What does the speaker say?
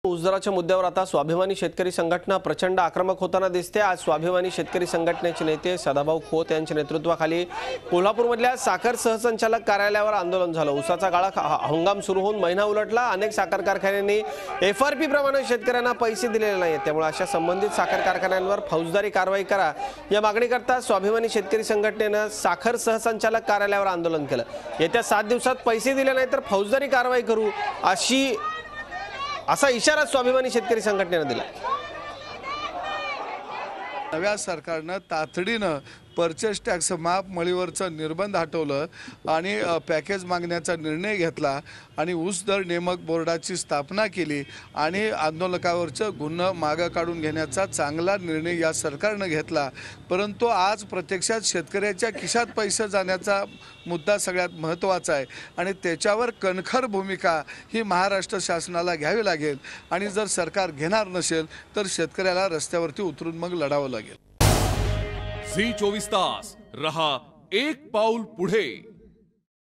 ऊस दराच्या मुद्द्यावर आता स्वाभिमानी शेतकरी संघटना प्रचंड आक्रमक होताना दिसते। आज स्वाभिमानी शेतकरी संघटनेचे नेते सदाभाऊ खोत यांच्या नेतृत्वाखाली कोल्हापूरमधल्या साखर सहसंचालक कार्यालयावर आंदोलन झालं। ऊसाचा गाळा हंगाम सुरू होऊन महिना उलटला। अनेक साखर कारखान्यांनी एफआरपी प्रमाणे शेतकऱ्यांना पैसे दिलेले नाहीत, त्यामुळे अशा संबंधित साखर कारखान्यांवर फौजदारी कारवाई करा या मागणीकरता स्वाभिमानी शेतकरी संघटनेने साखर सहसंचालक कार्यालयावर आंदोलन केलं। येत्या 7 दिवसात पैसे दिले नाही तर फौजदारी कारवाई करू असा इशारा स्वाभिमानी शेतकरी संघटनेने दिला। नव्या सरकारनं तातडीनं परचेस टॅक्स माफ मळीवरचं निर्बंध हटवलं आणि पॅकेज मागण्याचा निर्णय घेतला आणि ऊस दर नेमक बोर्डाची स्थापना केली आणि आंदोलकावरचं गुन्हा मागे काढून घेण्याचा चांगला निर्णय या सरकारनं घेतला। परंतु आज प्रत्यक्षात शेतकऱ्याच्या खिशात पैसे जाण्याचा मुद्दा सगळ्यात महत्त्वाचा आहे आणि त्याच्यावर कणखर भूमिका ही महाराष्ट्र शासनाला घ्यावी लागेल आणि जर सरकार घेणार नसेल तर शेतकऱ्याला रस्त्यावरती उतरून मग लढावं लागेल। झी 24 तास रहा एक पाऊल पुढे।